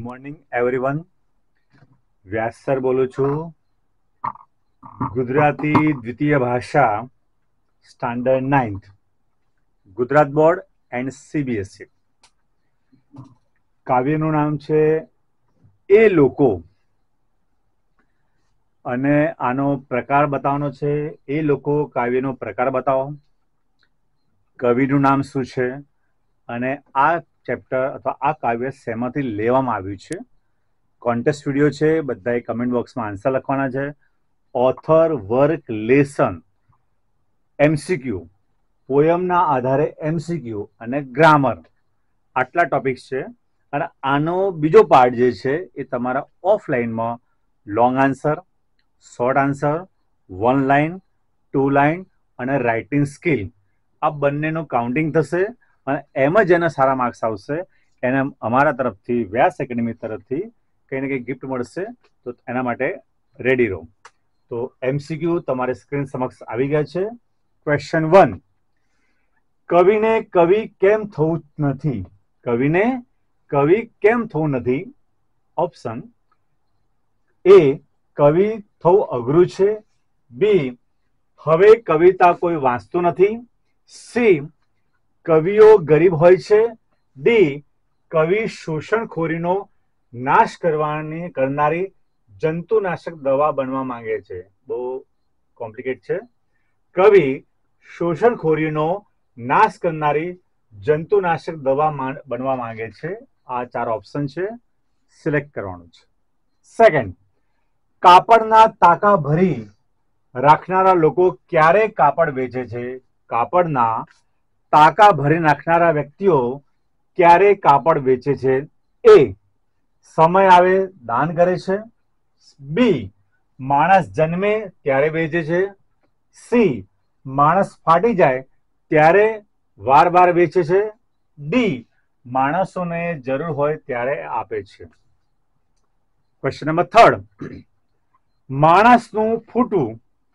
Morning everyone. વ્યાસ sir બોલું છું. ગુજરાતી દ્વિતીય ભાષા standard 9th, Gujarat board and CBSE. કાવ્યનું નામ છે એ લોકો અને આનો પ્રકાર બતાવવાનો છે. એ લોકો કાવ્યનો પ્રકાર બતાવો, કવિનું નામ શું છે અને આ ચેપ્ટર અથવા આ કાવ્ય શેમાંથી લેવામાં આવ્યું છે. કોન્ટેસ્ટ વિડીયો છે, બધાએ કમેન્ટ બોક્સમાં આન્સર લખવાના છે. ઓથર, વર્ક, લેસન, એમસીક્યુ, પોયમના આધારે એમસીક્યુ અને ગ્રામર, આટલા ટોપિક્સ છે. અને આનો બીજો પાર્ટ જે છે એ તમારા ઓફલાઈનમાં long answer, short answer, 1 line, 2 line અને રાઇટિંગ સ્કિલ, આ બંનેનું કાઉન્ટિંગ થશે અને એમાં જેના સારા માર્ક્સ આવશે એને અમારા તરફથી, વ્યાસ એકેડમી તરફથી કંઈ ને કંઈ ગિફ્ટ મળશે. તો એના માટે રેડી રહો. તો એમસીક્યુ તમારી સ્ક્રીન સમક્ષ આવી ગયા છે. ક્વેશ્ચન 1, કવિને કવિ કેમ થવું નથી? કવિને કવિ કેમ થવું નથી? ઓપ્શન એ, કવિ થવું અઘરું છે. બી, હવે કવિતા કોઈ વાંચતું નથી. સી, કવિઓ ગરીબ હોય છે. ડી, કવિ શોષણખોરીનો નાશ કરનારી જંતુનાશક દવા બનવા માંગે છે. બહુ કોમ્પ્લિકેટ છે. કવિ શોષણખોરીનો નાશ કરનારી જંતુનાશક દવા બનવા માંગે છે. આ 4 ઓપ્શન છે, સિલેક્ટ કરવાનું છે. સેકન્ડ, કાપડના તાકા ભરી રાખનારા લોકો ક્યારે કાપડ વેચે છે? કાપડના તાકા ભરી નાખનારા વ્યક્તિઓ ક્યારે કાપડ વેચે છે? એ, સમય આવે દાન કરે છે. બી, માણસ જન્મે ત્યારે વેચે છે. સી, માણસ ફાટી જાય ત્યારે વાર વેચે છે. ડી, માણસોને જરૂર હોય ત્યારે આપે છે. ક્વેશ્ચન નંબર 3, માણસનું ફૂટવું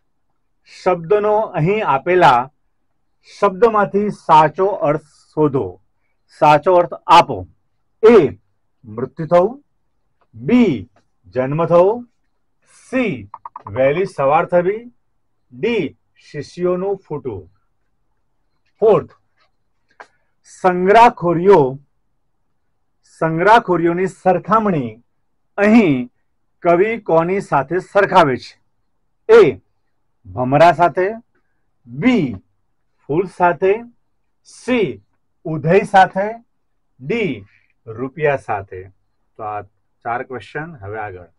શબ્દનો અહીં આપેલા શબ્દમાંથી સાચો અર્થ શોધો. સાચો અર્થ આપો. એ, મૃત્યુ થવું. બી, જન્મ થવો. સી, વહેલી સવાર થવી. ડી, શિષ્યોનું ફૂટવું. ફોર્થ, સંગ્રહખોરીઓની સરખામણી અહીં કવિ કોની સાથે સરખાવે છે? એ, ભમરા સાથે. બી, ફૂલ સાથે. સી, ઉધઈ સાથે. ડી, રૂપિયા સાથે. તો આ 4 ક્વેશ્ચન. હવે આગળ,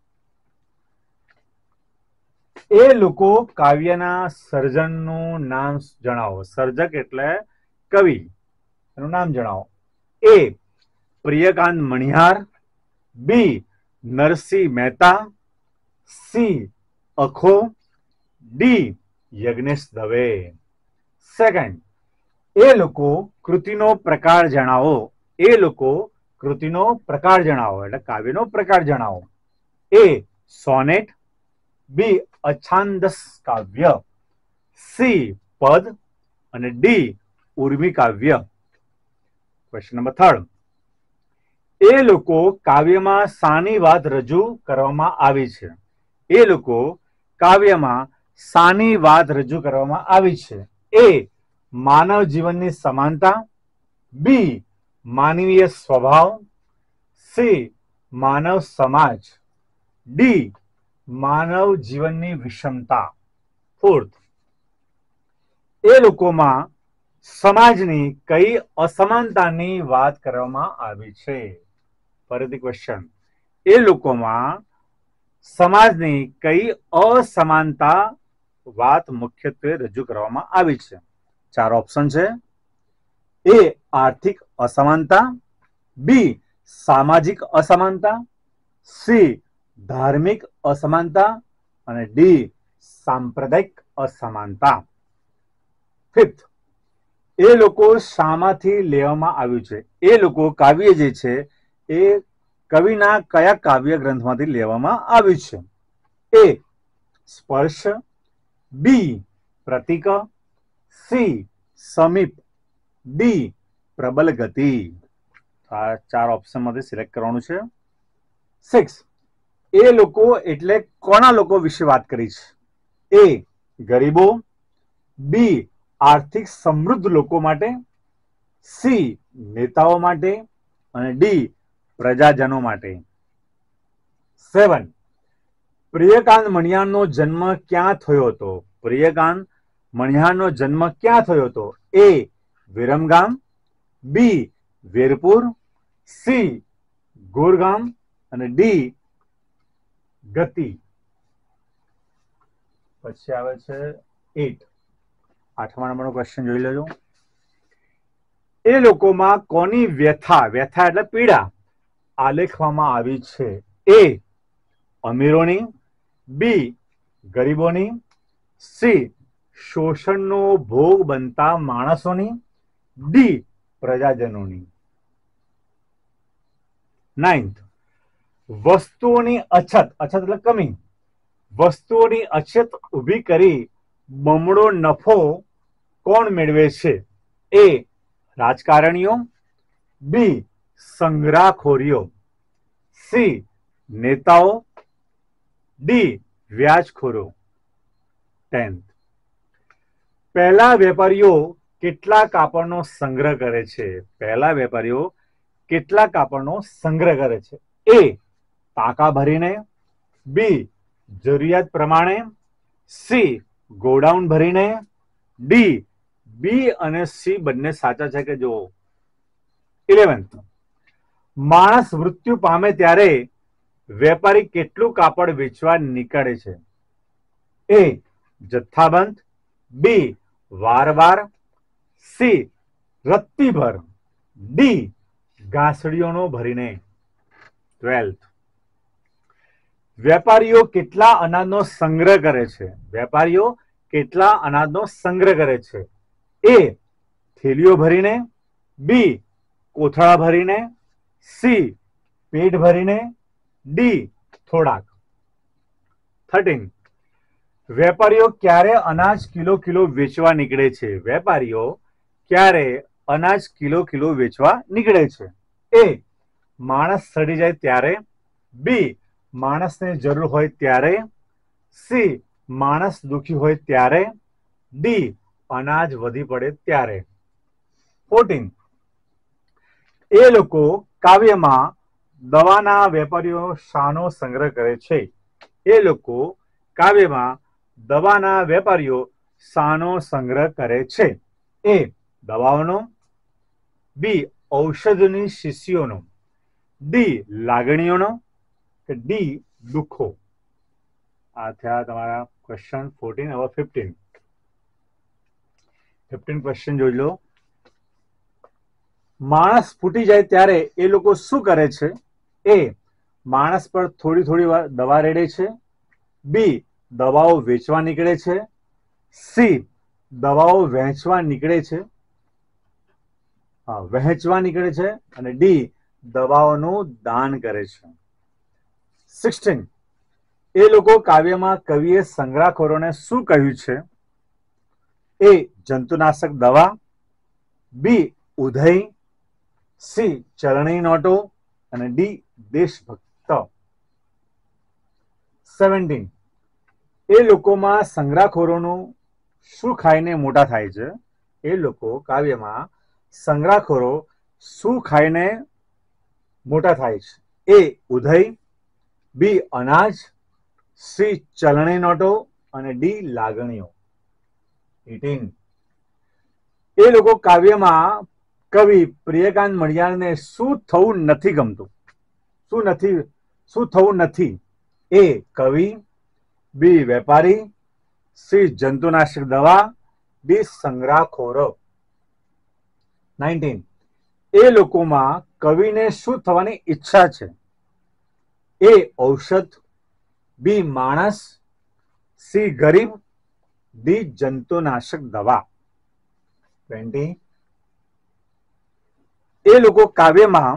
એ લોકો કાવ્યના સર્જનનું નામ જણાવો. સર્જક એટલે કવિ, એનું નામ જણાવો. A, Priyakant Manihar. B, Narsinh Mehta. C, Akho. D, Yagnesh Dave. Second, એ લોકો કૃતિનો પ્રકાર જણાવો. એ લોકો કૃતિનો પ્રકાર જણાવો એટલે કાવ્યનો પ્રકાર જણાવો. એ, સોનેટ. બી, અછાંદસ કાવ્ય. સી, પદ અને ડી, ઉર્મી કાવ્ય. ક્વેશ્ચન નંબર 3, એ લોકો કાવ્યમાં શાની વાત રજૂ કરવામાં આવી છે? એ લોકો કાવ્યમાં શાની વાત રજૂ કરવામાં આવી છે? એ, માનવ જીવનની સમાનતા. બી, માનવીય સ્વભાવ. સી, માનવ સમાજ. ડી, માનવ જીવનની વિષમતા. ફોર્થ, એ લોકોમાં સમાજની કઈ અસમાનતાની વાત કરવામાં આવી છે? ફરીથી ક્વેશ્ચન, એ લોકોમાં સમાજની કઈ અસમાનતા વાત મુખ્યત્વે રજૂ કરવામાં આવી છે? 4 ઓપ્શન છે. એ, આર્થિક અસમાનતા. બી, સામાજિક અસમાનતા. સી, ધાર્મિક અસમાનતા અને ડી, સાંપ્રદાયિક અસમાનતા. ફિફ્થ, એ લોકો શામાંથી લેવામાં આવ્યું છે? એ લોકો કાવ્ય જે છે એ કવિના કયા કાવ્ય ગ્રંથમાંથી લેવામાં આવ્યું છે? એ, સ્પર્શ. બી, પ્રતિક. સી, સમીપ. ડી, પ્રબલ ગતિ. આ 4 ઓપ્શનમાંથી સિલેક્ટ કરવાનું છે. 6. એ લોકો એટલે કોના લોકો વિશે વાત કરી છે? એ ગરીબો, બી આર્થિક સમૃદ્ધ લોકો માટે, સી નેતાઓ માટે અને ડી પ્રજાજનો માટે. 7. પ્રિયકાંત મણિયારનો જન્મ ક્યાં થયો હતો? પ્રિયકાંત મણિયારનો જન્મ ક્યાં થયો હતો? A Viramgam, B Virpur, C Gorgam અને ડી ગતિ. પછી આવે છે 8. 8મા નંબરનો ક્વેશ્ચન જોઈ લેજો. એ લોકોમાં કોની વ્યથા, વ્યથા એટલે પીડા, આલેખવામાં આવી છે? એ અમીરોની, બી ગરીબોની, સી શોષણનો ભોગ બનતા માણસોની, ડી પ્રજાજનોની. 9th. વસ્તુઓની અછત, અછત એટલે કમી, વસ્તુઓની અછત ઊભી કરી બમણો નફો કોણ મેળવે છે? એ રાજકારણીઓ, બી સંગ્રહખોરીઓ, સી નેતાઓ, ડી વ્યાજખોરો. 10th. પહેલા વેપારીઓ કેટલા કાપડનો સંગ્રહ કરે છે? પહેલા વેપારીઓ કેટલા કાપડનો સંગ્રહ કરે છે? એ ટાંકા ભરીને, બી જરૂરિયાત પ્રમાણે, સી ગોડાઉન ભરીને, ડી બી અને સી બંને સાચા છે કે જુઓ. 11th. માણસ મૃત્યુ પામે ત્યારે વેપારી કેટલું કાપડ વેચવા નીકળે છે? એ જથ્થાબંધ, બી વાર, સી રત્તીભર, ડી ગાંસડીઓનો ભરીને. 12th. વેપારીઓ કેટલા અનાજનો સંગ્રહ કરે છે? વેપારીઓ કેટલા અનાજનો સંગ્રહ કરે છે? એ થેલીઓ ભરીને, બી કોથળા ભરીને, સી પેટ ભરીને, ડી થોડાક. 13. વેપારીઓ ક્યારે અનાજ કિલો વેચવા નીકળે છે? વેપારીઓ ક્યારે અનાજ કિલો વેચવા નીકળે છે? એ માણસ સડી જાય ત્યારે, બી માણસને જરૂર હોય ત્યારે, સી માણસ દુખી હોય ત્યારે, ડી અનાજ વધી પડે ત્યારે. 14. એ લોકો કાવ્યમાં દવાના વેપારીઓ શાનો સંગ્રહ કરે છે? એ લોકો કાવ્યમાં દવાના વેપારીઓ શાનો સંગ્રહ કરે છે? એ દવાઓનો, બી ઔષધની શીશીઓનો, ડી લાગણીઓનો કે ડી દુઃખો. આ થયા તમારા ક્વેશ્ચન 14. હવે 15. 15 ક્વેશ્ચન જોઈ લો. માણસ ફૂટી જાય ત્યારે એ લોકો શું કરે છે? એ માણસ પર થોડી થોડી વાર દવા રેડે છે, બી દવાઓ વેચવા નીકળે છે, સી દવાઓ વહેંચવા નીકળે છે, અને ડી દવાઓનું દાન કરે છે. 16. એ લોકો કાવ્યમાં કવિએ સંગ્રહખોરોને શું કહ્યું છે? એ જંતુનાશક દવા, બી ઉધઈ, સી ચલણી નોટો અને ડી દેશભક્ત. 17. એ લોકોમાં સંગ્રહખોરોનું શું ખાઈને મોટા થાય છે? એ લોકો કાવ્યમાં સંગ્રહખોરો શું ખાઈને મોટા થાય છે? એ ઉધઈ, બી અનાજ, સી ચલણી નોટો અને ડી લાગણીઓ. 18. એ લોકો કાવ્યમાં કવિ પ્રિયકાંત મણિયારને શું થવું નથી ગમતું? શું થવું નથી? એ કવિ, બી વેપારી, સી જંતુનાશક દવા, ડી સંગ્રહખોરો. 19. એ લોકોમાં કવિને શું થવાની ઈચ્છા છે? એ ઔષધ, બી માણસ, સી ગરીબ, ડી જંતુનાશક દવા. 20. એ લોકો કાવ્યમાં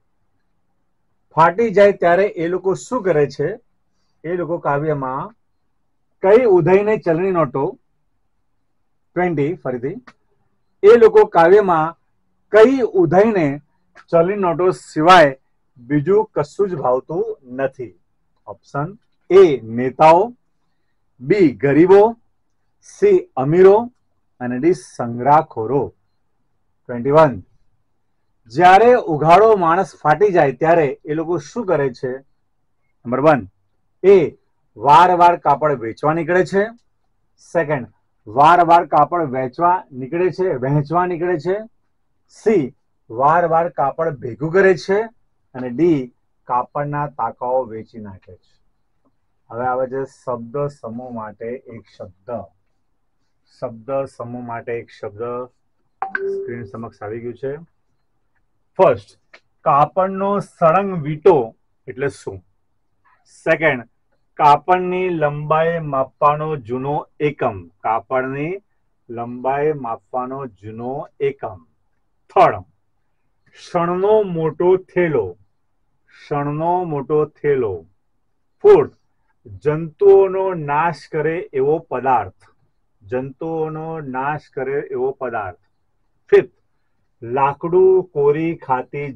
ફાટી જાય ત્યારે એ લોકો શું કરે છે? એ લોકો કાવ્યમાં કઈ ઉધઈને ચલણી નોટો. 20. ફરીથી, એ લોકો કાવ્યમાં કઈ ઉધઈને ચલણી નોટો સિવાય બીજું કશું જ ભાવતું નથી. ઓપ્શન એ નેતાઓ, બી ગરીબો, સી અમીરો અને ડી સંગ્રહખોરો. 21. જ્યારે ઉઘાડો માણસ ફાટી જાય ત્યારે એ લોકો શું કરે છે? નંબર 1, એ વાર કાપડ વેચવા નીકળે છે. સેકન્ડ, વાર કાપડ વહેંચવા નીકળે છે. સી વાર કાપડ ભેગું કરે છે. અને ડી કાપડના તાકાઓ વેચી નાખે છે. હવે આવે છે શબ્દ સમૂહ માટે એક શબ્દ. સ્ક્રીન સમક્ષ આવી ગયું છે. ફર્સ્ટ, કાપડનો સળંગ વીંટો એટલે શું? સેકન્ડ, કાપડની લંબાઈ માપવાનો જૂનો એકમ. થર્ડ, શણનો મોટો થેલો. ફોર્થ, જંતુઓનો નાશ કરે એવો પદાર્થ. ફિફ્થ, લાકડું કોરી ખાતી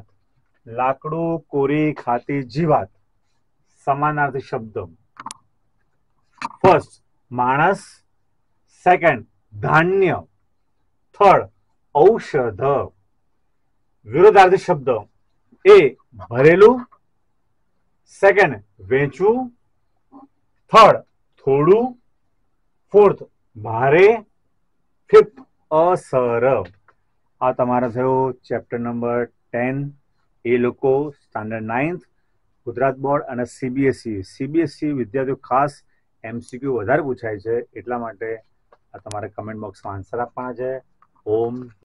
જીવાત. સમાનાર્થી શબ્દ. ફર્સ્ટ, માણસ. સેકન્ડ, ધાન્ય. થર્ડ, ઔષધ. વિરોધાર્થી શબ્દ. એ ભરેલું. સેકન્ડ, વેચવું. થર્ડ, થોડું. ફોર્થ, ભારે. ફિફ્થ, અસર. આ તમારો થયો ચેપ્ટર નંબર 10. એ લોકો સ્ટાન્ડર્ડ 9th ગુજરાત બોર્ડ અને સીબીએસઈ વિદ્યાર્થીઓ ખાસ MCQ વધારે પૂછાય છે, એટલા માટે આ તમારે કમેન્ટ બોક્સમાં આન્સર આપવાના છે. ઓમ